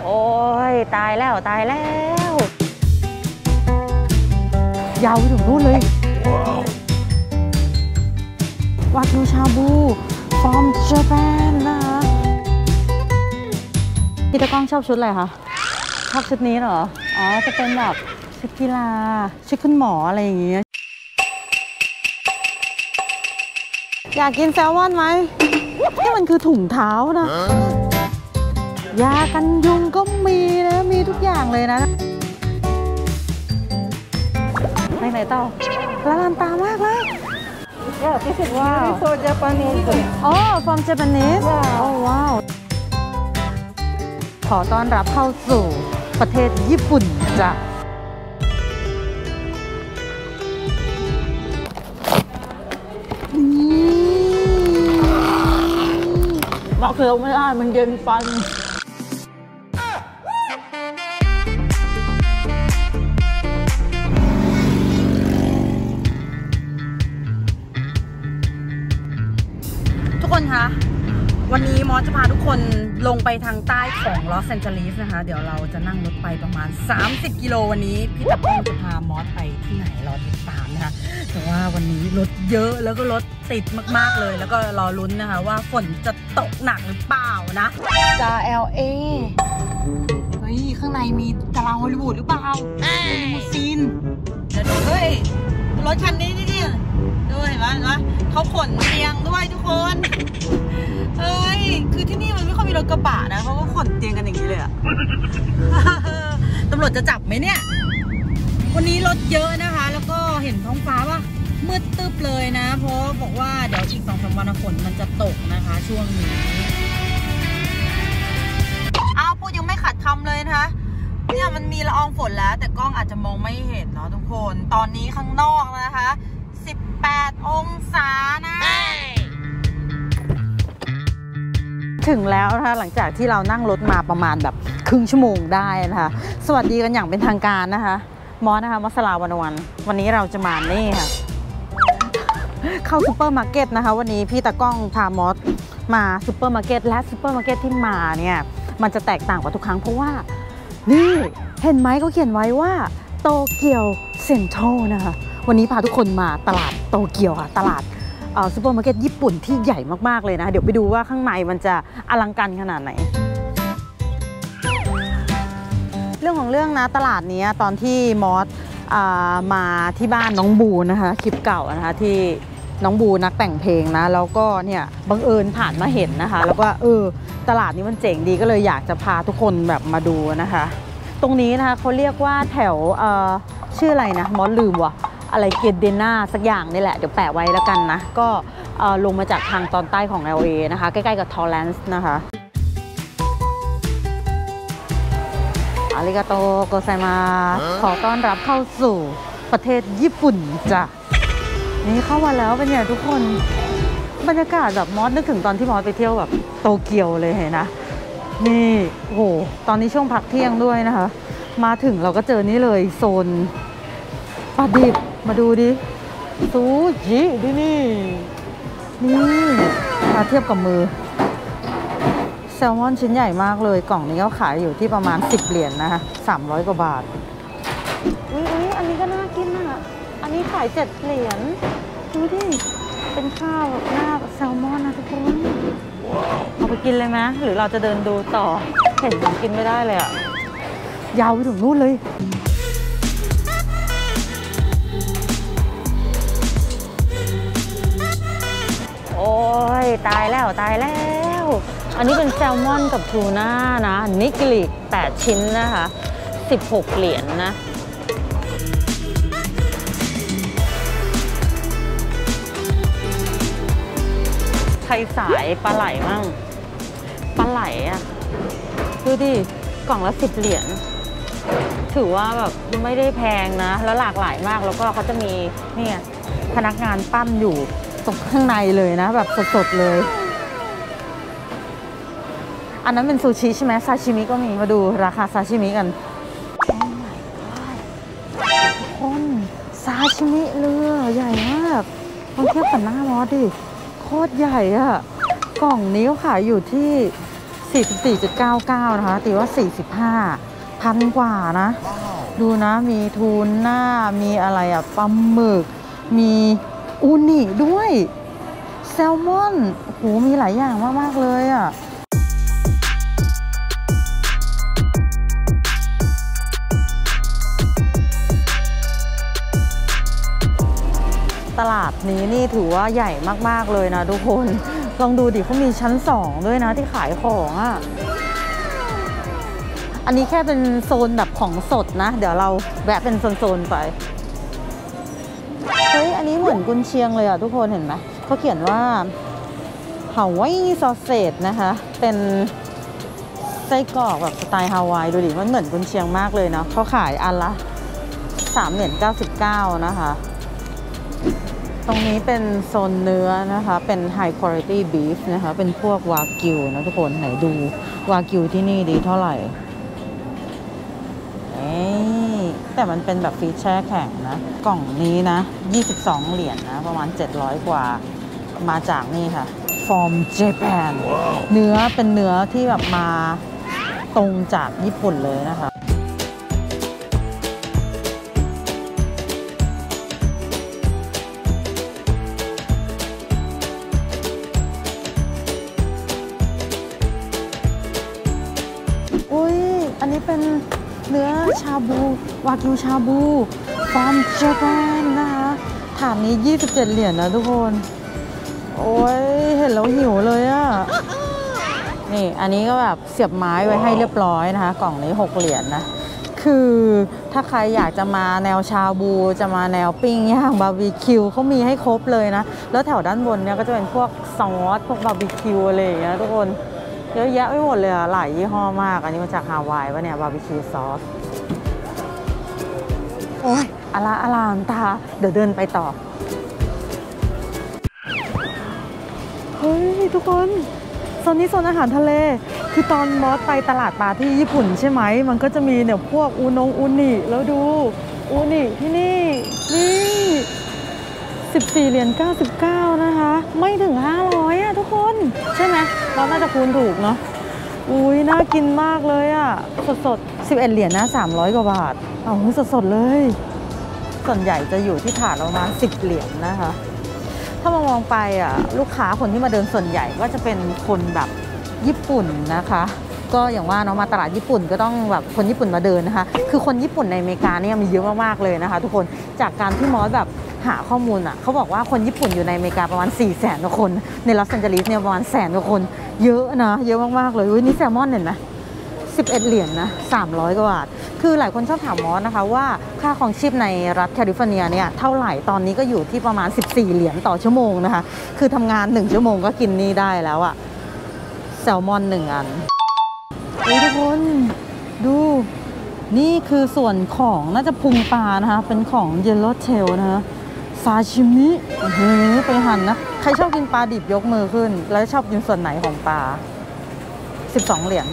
โอ้ยตายแล้วตายแล้วยาวไปถึงนู่นเลยวากิวชาบู from Japan นะคะพี่ตะก้องชอบชุดอะไรคะชอบชุดนี้เหรออ๋อจะเป็นแบบชุดกีฬาชุดคุณหมออะไรอย่างเงี้ยอยากกินแซลมอนไหมนี่มันคือถุงเท้านะยากันยุงก็มีนะมีทุกอย่างเลยนะไหนต่อละลานตามากเลยthis is wow for Japanese อ๋อ from Japanese โอ้ว้าวขอต้อนรับเข้าสู่ประเทศญี่ปุ่นจ้ะมะเขือไม่ได้มันเย็นฟันทุกคนคะวันนี้มอสจะพาทุกคนลงไปทางใต้ของลอสแอนเจลิสนะคะเดี๋ยวเราจะนั่งรถไปประมาณ30กิโลวันนี้พี่ตะก้องจะพามอสไปที่ไหนรอติดตามนะคะแต่ว่าวันนี้รถเยอะแล้วก็รถติดมากๆเลยแล้วก็รอลุ้นนะคะว่าฝนจะตกหนักหรือเปล่านะจาก LA เฮ้ยข้างในมีดาราฮอลลีวูดหรือเปล่าลิมูซีนเฮ้ยรถคันนี้นี่ดูเห็นไหมเขาขนเตียงด้วยทุกคนเฮ้ยคือที่นี่มันไม่ค่อยมีรถกระบะนะเขาก็ขนเตียงกันอย่างนี้เลยอะ ตำรวจจะจับไหมเนี่ยวันนี้รถเยอะนะคะแล้วก็เห็นท้องฟ้าว่ามืดตึ๊บเลยนะเพราะบอกว่าเดี๋ยวอีก2-3 วันฝนมันจะตกนะคะช่วงนี้อ้าวพูดยังไม่ขัดคำเลยนะคะเนี่ยมันมีละอองฝนแล้วแต่กล้องอาจจะมองไม่เห็นเนาะทุกคนตอนนี้ข้างนอกนะคะ18 องศานะถึงแล้วนะคะหลังจากที่เรานั่งรถมาประมาณแบบครึ่งชั่วโมงได้นะคะสวัสดีกันอย่างเป็นทางการนะคะมอสนะคะมัสลาวันนี้เราจะมานี่ค่ะเข้าซูเปอร์มาร์เก็ตนะคะวันนี้พี่ตะก้องพามอสมาซูเปอร์มาร์เก็ตและซูเปอร์มาร์เก็ตที่มาเนี่ยมันจะแตกต่างกว่าทุกครั้งเพราะว่านี่เห็นไหมเขาเขียนไว้ว่าโตเกียวเซ็นทรัลนะคะวันนี้พาทุกคนมาตลาดโตเกียวค่ะตลาดซูเปอร์มาร์เก็ตญี่ปุ่นที่ใหญ่มากๆเลยนะเดี๋ยวไปดูว่าข้างในมันจะอลังการขนาดไหนเรื่องของเรื่องนะตลาดนี้ตอนที่มอสมาที่บ้านน้องบูนะคะคลิปเก่านะคะที่น้องบูนักแต่งเพลงนะแล้วก็เนี่ยบังเอิญผ่านมาเห็นนะคะแล้วก็ตลาดนี้มันเจ๋งดีก็เลยอยากจะพาทุกคนแบบมาดูนะคะตรงนี้นะคะเขาเรียกว่าแถวชื่ออะไรนะมอสลืมว่ะอะไรเกเดน่าสักอย่างนี่แหละเดี๋ยวแปะไว้แล้วกันนะก็ลงมาจากทางตอนใต้ของ LA นะคะใกล้ๆกับทอร์แลนซ์นะคะอาริกาโตโกไซมาขอต้อนรับเข้าสู่ประเทศญี่ปุ่นจ้ะนี่เข้ามาแล้วเป็นไงทุกคนบรรยากาศแบบมอสนึกถึงตอนที่มอสไปเที่ยวแบบโตเกียวเลยเห็นนะนี่โอ้โหตอนนี้ช่วงพักเที่ยงด้วยนะคะมาถึงเราก็เจอนี่เลยโซนปลาดิบมาดูดิซูชิดินี่มาเทียบกับมือแซลมอนชิ้นใหญ่มากเลยกล่องนี้ก็ขายอยู่ที่ประมาณ10 เหรียญนะคะ300 กว่าบาทอุ้ยอันนี้ก็น่ากินอ่ะอันนี้ขาย7 เหรียญดูดิเป็นข้าวแบบหน้าแซลมอนนะทุกคนเอาไปกินเลยไหมหรือเราจะเดินดูต่อเห็นผมกินไม่ได้เลยอ่ะยาวไปถึงนู่นเลยโอ้ยตายแล้วตายแล้วอันนี้เป็นแซลมอนกับทูน่านะนิกิริ8 ชิ้นนะคะ16 เหรียญนะใครสายปลาไหลมั่งปลาไหลอ่ะดูดิกล่องละ10 เหรียญถือว่าแบบไม่ได้แพงนะแล้วหลากหลายมากแล้วก็เขาจะมีเนี่ยพนักงานปั้นอยู่ตรงข้างในเลยนะแบบสดๆเลยอันนั้นเป็นซูชิใช่ไหมซาชิมิก็มีมาดูราคาซาชิมิกันโอ้ my god ทุกคนซาชิมิเรือใหญ่มากลองเทียบกับหน้ามอสดิโคตรใหญ่อะกล่องนี้เขาขายอยู่ที่ 44.99 นะคะตีว่า45พันกว่านะดูนะมีทูน่ามีอะไรอ่ะปลาหมึกมีอูนิด้วยแซลมอนโอ้โหมีหลายอย่างมากๆเลยอ่ะตลาดนี้นี่ถือว่าใหญ่มากๆเลยนะทุกคนลองดูดิเขามีชั้น2ด้วยนะที่ขายของอ่ะอันนี้แค่เป็นโซนแบบของสดนะเดี๋ยวเราแวะเป็นโซนๆไปเฮ้ยอันนี้เหมือนกุนเชียงเลยอ่ะทุกคนเห็นไหมเขาเขียนว่าฮาวายซอสเซจนะคะเป็นไส้กรอกแบบสไตล์ฮาวายดูดิมันเหมือนกุนเชียงมากเลยนะเขาขายอันละ3.99 นะคะตรงนี้เป็นโซนเนื้อนะคะเป็น High Quality Beef นะคะเป็นพวกวากิวนะทุกคนไหนดูวากิวที่นี่ดีเท่าไหร่แต่มันเป็นแบบฟีแช่แข็งนะกล่องนี้นะ22 เหรียญ นะประมาณ700 กว่ามาจากนี่ค่ะ From Japan เนื้อเป็นเนื้อที่แบบมาตรงจากญี่ปุ่นเลยนะคะอุ้ยอันนี้เป็นเนื้อชาบูวากิวชาบู from Japan นะคะถาดนี้27 เหรียญ นะทุกคนโอ้ยเห็นแล้วหิวเลยอะนี่อันนี้ก็แบบเสียบไม้ไว้ให้เรียบร้อยนะคะกล่องนี้6 เหรียญ นะคือถ้าใครอยากจะมาแนวชาบูจะมาแนวปิ้งย่างบาร์บีคิวเขามีให้ครบเลยนะแล้วแถวด้านบนเนี่ยก็จะเป็นพวกซอสพวกบาร์บีคิวอะไรอย่างเงี้ยทุกคนเยอะแยะไปหมดเลยอะหลายยี่ห้อมากอันนี้มาจากฮาวายปะเนี่ยบาร์บีคิวซอสโอ้ยอลามตาเดี๋ยวเดินไปต่อเฮ้ยทุกคนโซนนี้โซนอาหารทะเลคือตอนมอสไปตลาดปลาที่ญี่ปุ่นใช่ไหมมันก็จะมีเนี่ยพวกอูนิแล้วดูอูนิที่นี่14 เหรียญ 99 นะคะไม่ถึง500อะทุกคนใช่ไหมเราน่าจะคูณถูกเนาะอุ้ยน่ากินมากเลยอะสด11 เหรียญ นะ300 กว่าบาทเอาสดเลยส่วนใหญ่จะอยู่ที่ถาดประมาณ10 เหรียญ นะคะถ้ามองไปอ่ะลูกค้าคนที่มาเดินส่วนใหญ่ก็จะเป็นคนแบบญี่ปุ่นนะคะก็อย่างว่าเนาะมาตลาดญี่ปุ่นก็ต้องแบบคนญี่ปุ่นมาเดินนะคะคือคนญี่ปุ่นในอเมริกาเนี่ยมีเยอะมากๆเลยนะคะทุกคนจากการที่มอสแบบหาข้อมูลอ่ะเขาบอกว่าคนญี่ปุ่นอยู่ในอเมริกาประมาณ400,000 กว่าคนในลอสแอนเจลิสเนี่ยประมาณ100,000 กว่าคนเยอะนะเยอะมากๆเลยนี่แซลมอนเห็นไหม11 เหรียญ นะ300 กว่าบาทคือหลายคนชอบถามมอสนะคะว่าค่าครองชีพในรัฐแคลิฟอร์เนียเนี่ยเท่าไหร่ตอนนี้ก็อยู่ที่ประมาณ14 เหรียญ ต่อชั่วโมงนะคะคือทำงาน1 ชั่วโมงก็กินนี่ได้แล้วอะแซลมอน1 อันทุกคนดูนี่คือส่วนของน่าจะพุงปลานะคะเป็นของเยลโล่เทลนะคะซาชิมิไปหั่นนะใครชอบกินปลาดิบยกมือขึ้นแล้วชอบกินส่วนไหนของปลา12 เหรียญ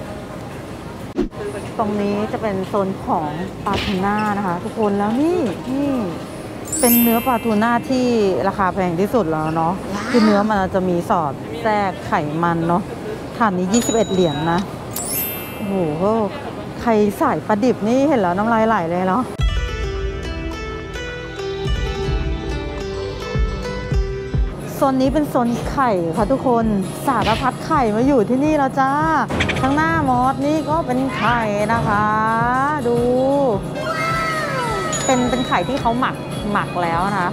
ตรงนี้จะเป็นโซนของปลาทูน่านะคะทุกคนแล้วนี่เป็นเนื้อปลาทูน่าที่ราคาแพงที่สุดแล้วเนาะคือเนื้อมันจะมีสอดแทรกไขมันเนาะถาดนี้21 เหรียญ นะโอ้โหใครสายปลาดิบนี่เห็นแล้วน้ำลายไหลเลยเนาะโซนนี้เป็นโซนไข่ค่ะทุกคนสารพัดไข่มาอยู่ที่นี่แล้วจ้าข้างหน้ามอสนี่ก็เป็นไข่นะคะดูเป็นไข่ที่เขาหมักแล้วนะ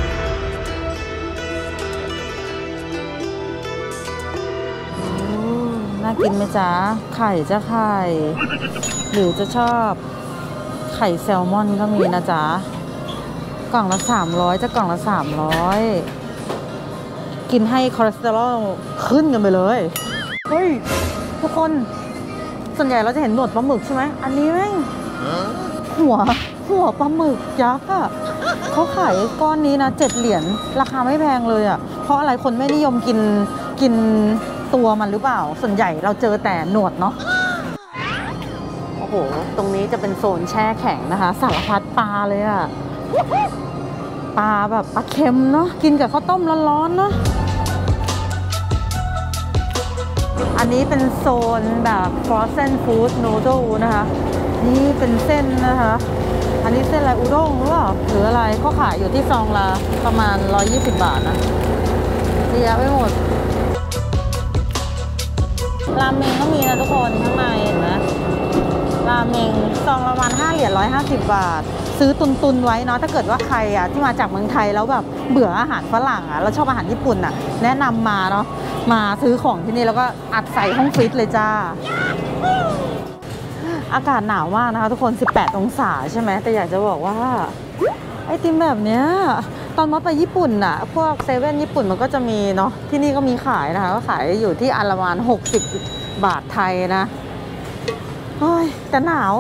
น่ากินไหมจ๊ะไข่จะไข่หรือจะชอบไข่แซลมอนก็มีนะจ๊ะกล่องละ300จะกล่องละ300กินให้คอเลสเตอรอลขึ้นกันไปเลยเฮ้ยทุกคนส่วนใหญ่เราจะเห็นหนวดปลาหมึกใช่ไหมอันนี้แม่งหัวปลาหมึกยักษ์อ่ะเขาขายก้อนนี้นะ7 เหรียญราคาไม่แพงเลยอ่ะเพราะอะไรคนไม่นิยมกินตัวมันหรือเปล่าส่วนใหญ่เราเจอแต่หนวดเนาะโอ้โหตรงนี้จะเป็นโซนแช่แข็งนะคะสารพัดปลาเลยอ่ะปลาแบบปลาเค็มเนาะกินกับข้าวต้มร้อนๆเนาะอันนี้เป็นโซนแบบ frozen food noodle นะคะนี่เป็นเส้นนะคะอันนี้เส้นอะไรอุด้งหรือเปล่าหรืออะไรก็ขายอยู่ที่ซองละประมาณ120 บาทนะเยอะไปหมดราเมงก็มีนะทุกคนข้างในเห็นไหมราเมงซองละประมาณ5 เหรียญ150 บาทซื้อตุนไว้เนาะถ้าเกิดว่าใครอ่ะที่มาจากเมืองไทยแล้วแบบเบื่ออาหารฝรั่งอ่ะแล้วชอบอาหารญี่ปุ่นอ่ะแนะนำมาเนาะมาซื้อของที่นี่แล้วก็อัดใส่ห้องฟรีซเลยจ้าอากาศหนาวมากนะคะทุกคน18 องศาใช่ไหมแต่อยากจะบอกว่าไอติมแบบเนี้ยตอนมอสไปญี่ปุ่นอ่ะพวกเซเว่นญี่ปุ่นมันก็จะมีเนาะที่นี่ก็มีขายนะคะก็ขายอยู่ที่อันละประมาณ60 บาทไทยนะโอ้ยแต่หนาว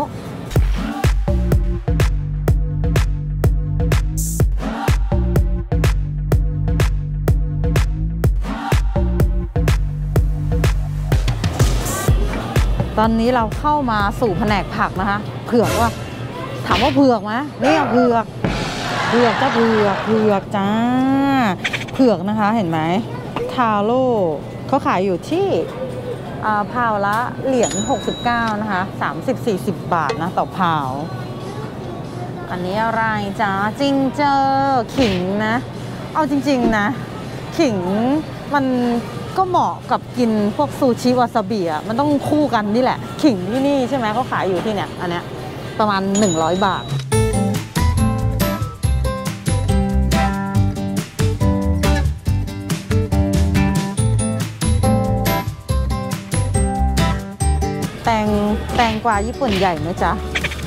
ตอนนี้เราเข้ามาสู่แผนกผักนะคะเผือกว่าถามว่าเผือกไหมนี่เผือกจ้าเผือกจ้าเผือกนะคะเห็นไหมทาโร่เขาขายอยู่ที่พาวละเหรียญ69นะคะ30-40 บาทนะต่อพาวอันนี้อะไรจ้าจิงเจอขิงนะเอาจริงๆนะขิงมันก็เหมาะกับกินพวกซูชิวาซาบิอ่ะมันต้องคู่กันนี่แหละขิงที่นี่ใช่ไหมเขาขายอยู่ที่เนี่ยอันเนี้ยประมาณ100 บาทแตงกวาญี่ปุ่นใหญ่ไหมจ๊ะ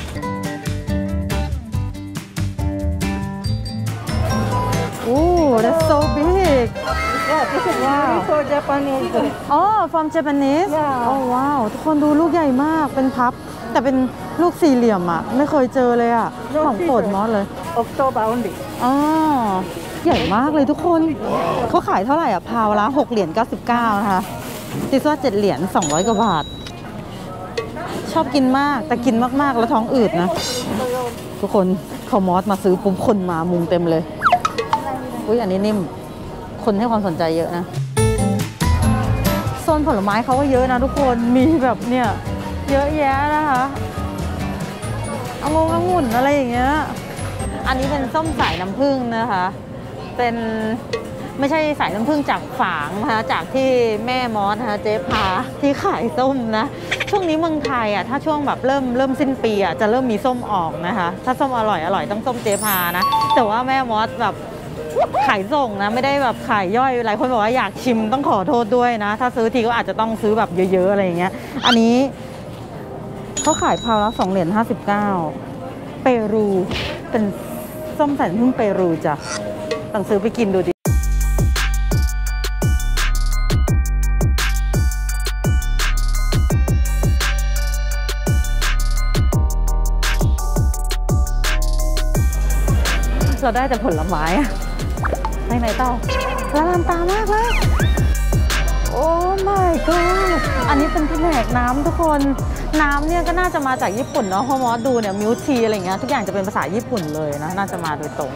โอ้ that's so big Yeah, this is wow. For Japanese. Oh, from Japanese. Yeah. Oh, wow. ทุกคนดูลูกใหญ่มากเป็นพับแต่เป็นลูกสี่เหลี่ยมอ่ะไม่เคยเจอเลยอ่ะของโปรดมอสเลย October only. อ๋อใหญ่มากเลยทุกคนเขาขายเท่าไหร่อ่ะพาวละ6 เหรียญ99นะคะติสว่า7 เหรียญ200 กว่าบาทชอบกินมากแต่กินมากๆแล้วท้องอืดนะทุกคนเขามอสมาซื้อปุ๊บคนมามุงเต็มเลยอุ้ยอันนี้นิ่มคนให้ความสนใจเยอะนะโซนผลไม้เขาก็เยอะนะทุกคนมีแบบเนี่ยเยอะแยะนะคะองุ่นอะไรอย่างเงี้ยอันนี้เป็นส้มสายน้ำผึ้งนะคะเป็นไม่ใช่สายน้ำผึ้งจากฝางนะคะจากที่แม่มอสนะคะเจ๊พาที่ขายส้มนะช่วงนี้เมืองไทยอ่ะถ้าช่วงแบบเริ่มสิ้นปีอ่ะจะเริ่มมีส้มออกนะคะถ้าส้มอร่อยต้องส้มเจ๊พานะแต่ว่าแม่มอสแบบขายส่งนะไม่ได้แบบขายย่อยหลายคนบอกว่าอยากชิมต้องขอโทษด้วยนะถ้าซื้อทีก็อาจจะต้องซื้อแบบเยอะๆอะไรอย่างเงี้ยอันนี้เขาขายพาวละ2 เหรียญ59เปรูเป็นส้มสายน้ำผึ้งเปรูจ้ะต้องซื้อไปกินดูดิเราได้แต่ผลไม้ไปไหนต่อละลานตามากเลยโอ้ my god อันนี้เป็นแผนกน้ำทุกคนน้ำเนี่ยก็น่าจะมาจากญี่ปุ่นเนาะเพราะมอสดูเนี่ยมิลทีอะไรเงี้ยทุกอย่างจะเป็นภาษาญี่ปุ่นเลยนะน่าจะมาโดยตรง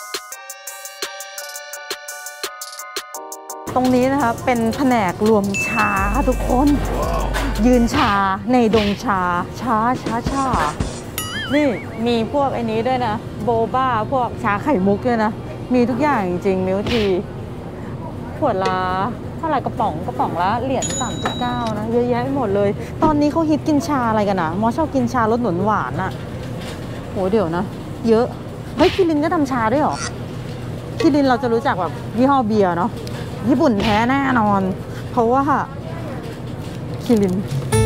ตรงนี้นะคะเป็นแผนกรวมชาค่ะทุกคนยืนชาในดงชานี่มีพวกไอ้นี้ด้วยนะโบบ้าพวกชาไข่มุกด้วยนะมีทุกอย่างจริงๆมิลทีขวดละเท่าไหร่กระป๋องละเหรียญ39นะเยอะแยะไปหมดเลยตอนนี้เขาฮิตกินชาอะไรกันนะมอชอบกินชารสหวานอ่ะโหเดี๋ยวนะเยอะเฮ้ยคิรินก็ทำชาด้วยหรอคิรินเราจะรู้จักแบบยี่ห้อเบียร์เนาะญี่ปุ่นแท้แน่นอนเพราะว่าคิริน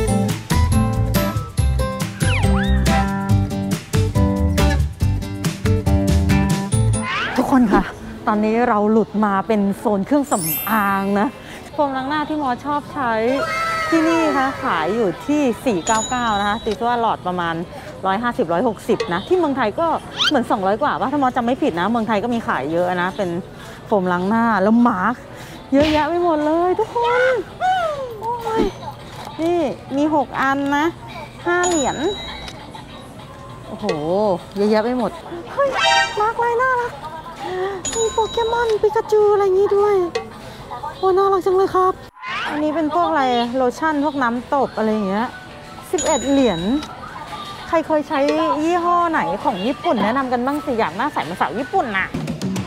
ทุกคนค่ะตอนนี้เราหลุดมาเป็นโซนเครื่องสำอางนะโฟมล้างหน้าที่มอชอบใช้ที่นี่ค่ะขายอยู่ที่499นะคะตีว่าหลอดประมาณ150-160นะที่เมืองไทยก็เหมือน200 กว่าป่ะถ้ามอจำไม่ผิดนะเมืองไทยก็มีขายเยอะนะเป็นโฟมล้างหน้าแล้วมาร์คเยอะแยะไปหมดเลยทุกคนโอ้ยนี่มี6 อันนะ5 เหรียญโอ้โหเยอะแยะไปหมดเฮ้ยมาร์คเลยน่ารักมีโปเกมอนปิกาจูอะไรอย่างนี้ด้วยโอ้น่ารักจังเลยครับอันนี้เป็นพวกอะไรโลชั่นพวกน้ำตบอะไรอย่างเงี้ย11 เหรียญใครเคยใช้ยี่ห้อไหนของญี่ปุ่นแนะนำกันบ้างสิอยากหน้าใสเหมือนสาวญี่ปุ่นน่ะ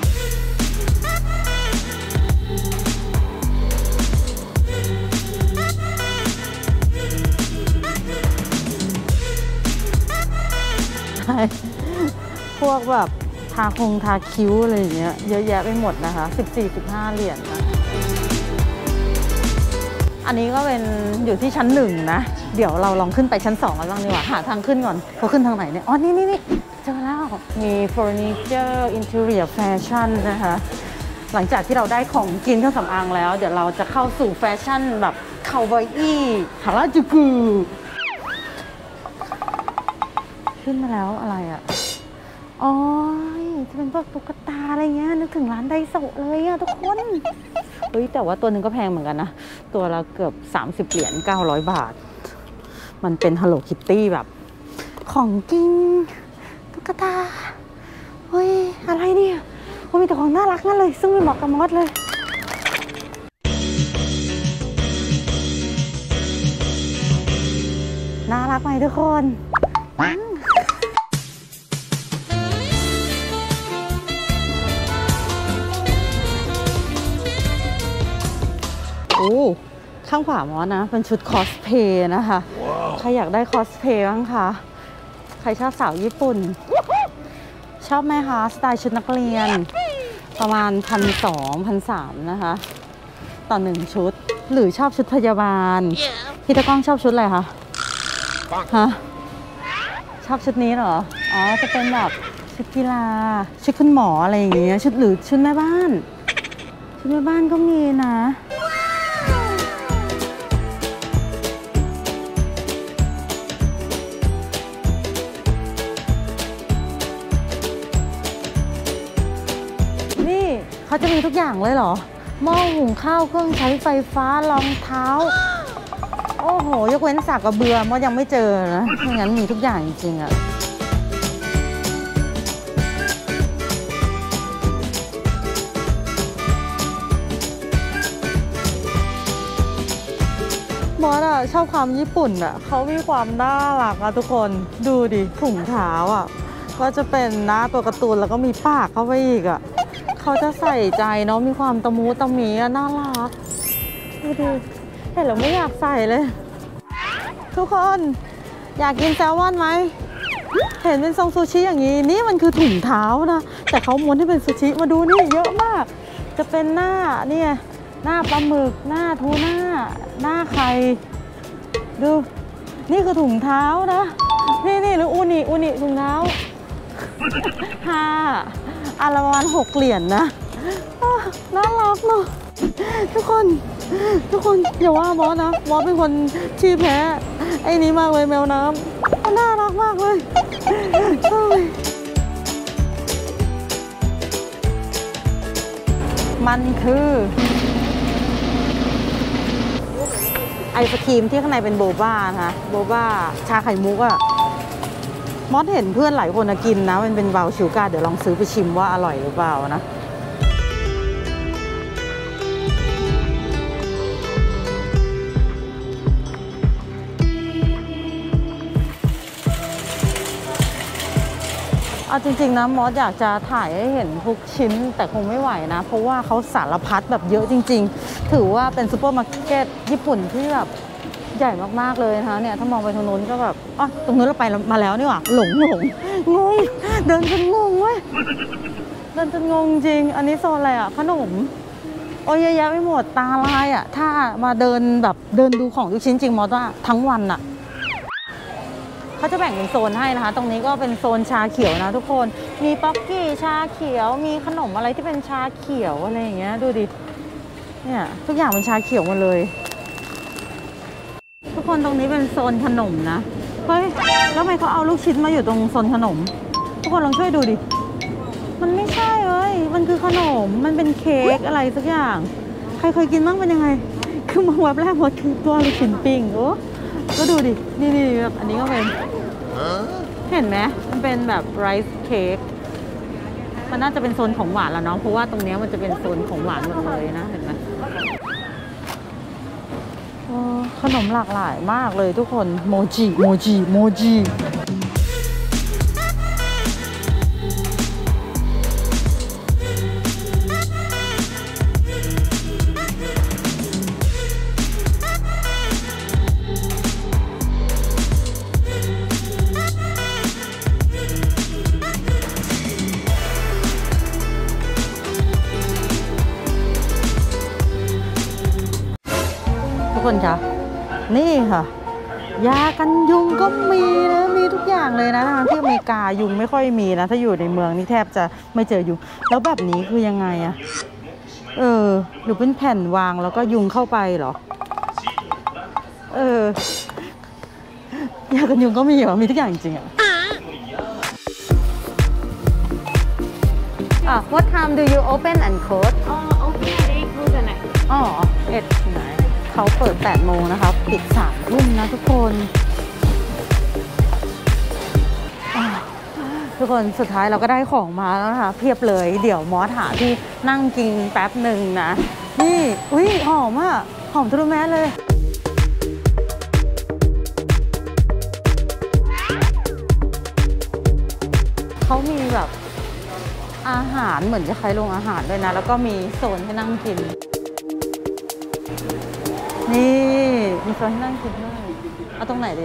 พวกแบบทาคิ้วอะไรอย่างเงี้ยเยอะแยะไปหมดนะคะ14-15 เหรียญนะอันนี้ก็เป็นอยู่ที่ชั้น1นะเดี๋ยวเราลองขึ้นไปชั้น2กันบ้างดีกว่าหาทางขึ้นก่อนเขาขึ้นทางไหนเนี่ยอ๋อนี่เจอแล้วมีเฟอร์นิเจอร์อินเทอร์เนียแฟชั่นนะคะหลังจากที่เราได้ของกินเครื่องสำอางแล้วเดี๋ยวเราจะเข้าสู่แฟชั่นแบบคาวาอิฮาราจูกุขึ้นมาแล้วอะไรอ่ะอ๋อจะเป็นพวกตุ๊กตาอะไรเงี้ยนึกถึงร้านไดโซะเลยอะทุกคนเฮ้ยแต่ว่าตัวหนึ่งก็แพงเหมือนกันนะตัวละเกือบ30 เหรียญ900 บาทมันเป็น Hello Kitty แบบของกินตุ๊กตาเฮ้ยอะไรเนี่ยมีแต่ของน่ารักนั่นเลยซึ่งไม่เหมาะกับมอสเลยน่ารักไหมทุกคนโอ้ข้างขวามอสนะเป็นชุดคอสเพย์นะคะ ใครอยากได้คอสเพย์บ้างคะใครชอบสาวญี่ปุ่นชอบไหมคะสไตล์ชุดนักเรียนประมาณ1,200-1,300นะคะต่อ1ชุดหรือชอบชุดพยาบาลพี่ตะก้องชอบชุดอะไรคะฮะชอบชุดนี้เหรออ๋อจะเป็นแบบชุดกีฬาชุดคุณหมออะไรอย่างเงี้ยชุดหรือชุดแม่บ้านก็มีนะเขาจะมีทุกอย่างเลยเหรอหม้อหุงข้าวเครื่องใช้ไฟฟ้ารองเท้าโอ้โหยกเว้นสากกระเบือมอยังไม่เจอนะไม่งั้นมีทุกอย่างจริงๆอะมอสอะชอบความญี่ปุ่นอะเขามีความน่ารักอะทุกคนดูดิถุงเท้าอะก็จะเป็นหน้าตัวการ์ตูนแล้วก็มีปากเข้าไปอีกอะเขาจะใส่ใจเนาะมีความตะมูตะมีน่ารักดูดิเห็นแล้วไม่อยากใส่เลยทุกคนอยากกินแซลมอนไหมเห็นเป็นทรงซูชิอย่างนี้นี่มันคือถุงเท้านะแต่เขาม้วนให้เป็นซูชิมาดูนี่เยอะมากจะเป็นหน้าเนี่ยหน้าปลาหมึกหน้าทูน่าหน้าไข่ดูนี่คือถุงเท้านะนี่หรืออูนิถุงเท้าอันละประมาณ6 เหรียญนะน่ารักเนาะทุกคนอย่าว่ามอสนะมอสเป็นคนที่แพ้ไอ้นี้มากเลยแมวน้ำน่ารักมากเลยมันคือไอศครีมที่ข้างในเป็นโบบ้านะคะโบบ้าชาไข่มุกอะมอสเห็นเพื่อนหลายคนกินนะมันเป็นเบาชิวก้าเดี๋ยวลองซื้อไปชิมว่าอร่อยหรือเปล่านะเอาจริงๆนะมอสอยากจะถ่ายให้เห็นทุกชิ้นแต่คงไม่ไหวนะเพราะว่าเขาสารพัดแบบเยอะจริงๆถือว่าเป็นซูเปอร์มาร์เก็ตญี่ปุ่นที่แบบใหญ่มากๆเลยนะคะเนี่ยถ้ามองไปทางโน้นก็แบบอ๋อตรงนู้นเราไปมาแล้วนี่หว่าหลงงงเดินจนงงเว้ยเดินจนงงจริงอันนี้โซนอะไรอ่ะขนมโอ้ยเยอะแยะไปหมดตาลายอ่ะถ้ามาเดินแบบเดินดูของทุกชิ้นจริงมอสว่าทั้งวันอ่ะเขาจะแบ่งเป็นโซนให้นะคะตรงนี้ก็เป็นโซนชาเขียวนะทุกคนมีป๊อกกี้ชาเขียวมีขนมอะไรที่เป็นชาเขียวอะไรอย่างเงี้ยดูดิเนี่ยทุกอย่างเป็นชาเขียวหมดเลยทุกคนตรงนี้เป็นโซนขนมนะเฮ้ยแล้วทำไมเขาเอาลูกชิ้นมาอยู่ตรงโซนขนมทุกคนลองช่วยดูดิมันไม่ใช่เลยมันคือขนมมันเป็นเค้กอะไรสักอย่างใครเคยกินบ้างเป็นยังไงคือมองแบบแรกหมดคือตัวลูกชิ้นปิ้งโอ้ก็ดูดินี่แบบอันนี้ก็เป็นเห็นไหมมันเป็นแบบไรซ์เค้กมันน่าจะเป็นโซนของหวานแล้วเนาะเพราะว่าตรงนี้มันจะเป็นโซนของหวานหมดเลยนะเห็นไหมขนมหลากหลายมากเลยทุกคนโมจิโมจิโมจิทุกคนคะนี่ค่ะยากันยุงก็มีนะมีทุกอย่างเลยนะที่อเมริกายุงไม่ค่อยมีนะถ้าอยู่ในเมืองนี่แทบจะไม่เจอยุงแล้วแบบนี้คือยังไงอะหรือเป็นแผ่นวางแล้วก็ยุงเข้าไปเหรอยากันยุงก็มีเหรอมีทุกอย่างจริงๆอะWhat time do you open and close? Open at 8, close at 9. อ๋อ1 ไหนเขาเปิด8 โมงนะคะปิด3 ทุ่มนะทุกคนทุกคนสุดท้ายเราก็ได้ของมาแล้วนะคะเพียบเลยเดี๋ยวมอสหาที่นั่งกินแป๊บหนึ่งนะนี่อุ้ยหอมอ่ะหอมทะลุแมสเลยเขามีแบบอาหารเหมือนจะคล้ายโรงอาหารด้วยนะแล้วก็มีโซนให้นั่งกินนี่มีโซนให้นั่งกินด้วยเอาตรงไหนดี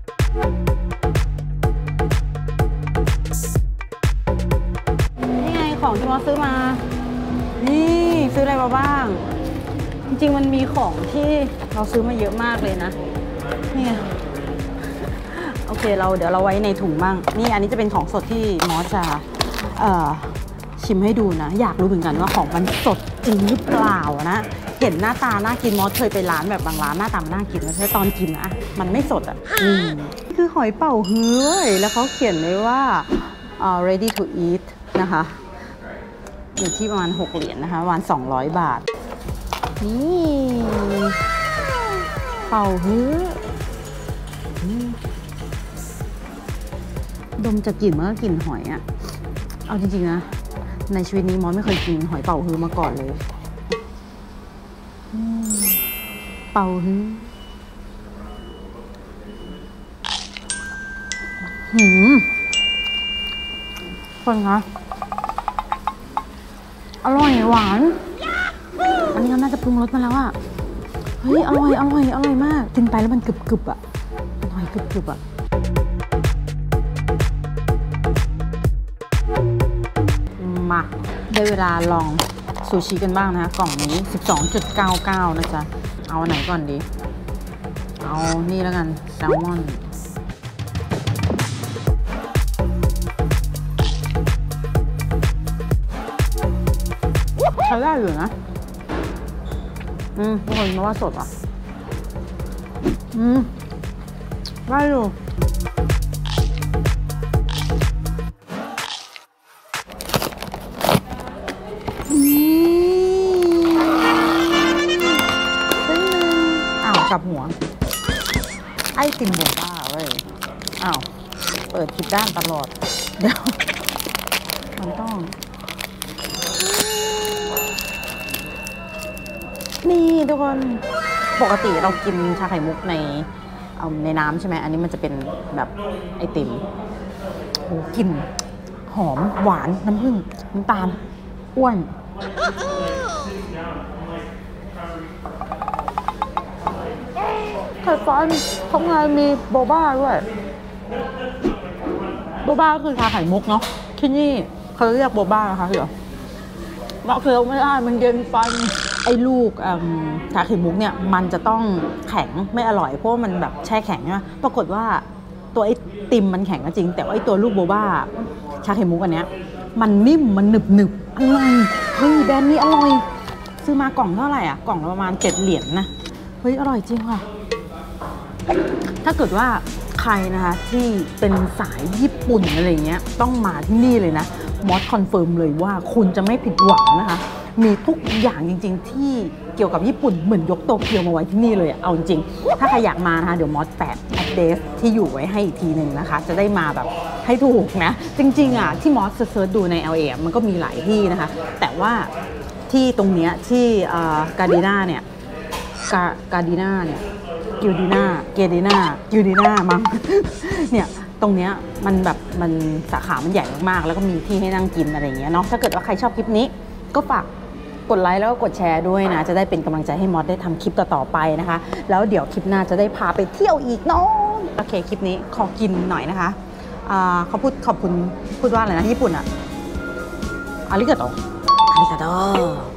นี่ไงของที่มอสซื้อมานี่ซื้ออะไรมาบ้างจริงๆมันมีของที่เราซื้อมาเยอะมากเลยนะนี่โอเคเดี๋ยวเราไว้ในถุงบ้างนี่อันนี้จะเป็นของสดที่มอสจะชิมให้ดูนะอยากรู้เหมือนกันว่าของมันสดจริงหรือเปล่านะเห็นหน้าตาน่ากินมอสเคยไปร้านแบบบางร้านหน้าตาน่ากินแล้วใช่ตอนกินนะมันไม่สดอ่ะคือหอยเป่าฮื้อเว้ยแล้วเขาเขียนไว้ว่า ready to eat นะคะอยู่ที่ประมาณ6 เหรียญนะคะประมาณ200 บาทนี่เป่าฮื้อดมจากกลิ่นมันก็กลิ่นหอยอ่ะเอาจริงๆนะในชีวิตนี้มอสไม่เคยกินหอยเป่าฮื้อมาก่อนเลยเป่าฮื้อคนคะอร่อยหวานอันนี้เขาน่าจะปรุงรสมาแล้วอ่ะเฮ้ยอร่อยมากกินไปแล้วมันกรึบๆอ่ะอร่อยกรึบๆอ่ะมาได้เวลาลองซูชิกันบ้างนะคะกล่องนี้ 12.99 นะจ๊ะเอาอันไหนก่อนดีเอานี่แล้วกันแซลมอนใช้ได้อยู่นะทุกคนมาว่าสดอ่ะได้อยู่กับหัวไอติมโบบ้าเว้ยเปิดผิดด้านตลอดเดี๋ยวมันต้องนี่ทุกคนปกติเรากินชาไข่มุกในน้ำใช่ไหมอันนี้มันจะเป็นแบบไอติมโอ้กลิ่นหอมหวานน้ำผึ้งน้ำตาลอ้วนไข่ฟ้าข้างในมีโบบ้าด้วยโบบ้าคือชาไข่มุกเนาะที่นี่เขาเรียกโบบ้านะคะเหรอบอกเคี้ยวไม่ได้มันเย็นฟันไอ้ลูกชาไข่มุกเนี่ยมันจะต้องแข็งไม่อร่อยเพราะมันแบบแช่แข็งนะปรากฏว่าตัวไอติมมันแข็งก็จริงแต่ว่าไอตัวลูกโบบ้าชาไข่มุกอันเนี้ยมันนิ่มมันหนึบอร่อยเฮ้ยแบรนด์นี้อร่อยซื้อมากล่องเท่าไหร่อ่ะกล่องละประมาณ7 เหรียญนะเฮ้ยอร่อยจริงค่ะถ้าเกิดว่าใครนะคะที่เป็นสายญี่ปุ่นอะไรเงี้ยต้องมาที่นี่เลยนะมอสคอนเฟิร์มเลยว่าคุณจะไม่ผิดหวังนะคะมีทุกอย่างจริงๆที่เกี่ยวกับญี่ปุ่นเหมือนยกโตเกียวมาไว้ที่นี่เลยเอาจริงถ้าใครอยากมานะคะเดี๋ยวมอสแปะแอดเดรสที่อยู่ไว้ให้อีกทีหนึ่งนะคะจะได้มาแบบให้ถูกนะจริงๆอ่ะที่มอสเซิร์ชดูใน LA มันก็มีหลายที่นะคะแต่ว่าที่ตรงเนี้ยที่การ์ดีน่าเนี่ยกิลดีน่าเกดีน่ากิลดีน่ามั้ง เนี่ยตรงเนี้ยมันแบบมันสาขามันใหญ่มากๆแล้วก็มีที่ให้นั่งกินอะไรอย่างเงี้ยเนาะถ้าเกิดว่าใครชอบคลิปนี้ก็ฝากกดไลค์แล้วก็กดแชร์ด้วยนะจะได้เป็นกำลังใจให้มอสได้ทำคลิปต่อๆไปนะคะแล้วเดี๋ยวคลิปหน้าจะได้พาไปเที่ยวอีกเนาะโอเคคลิปนี้ขอกินหน่อยนะคะเขาพูดขอบคุณพูดว่าอะไรนะญี่ปุ่นอะอาริกาโตอาริกาโต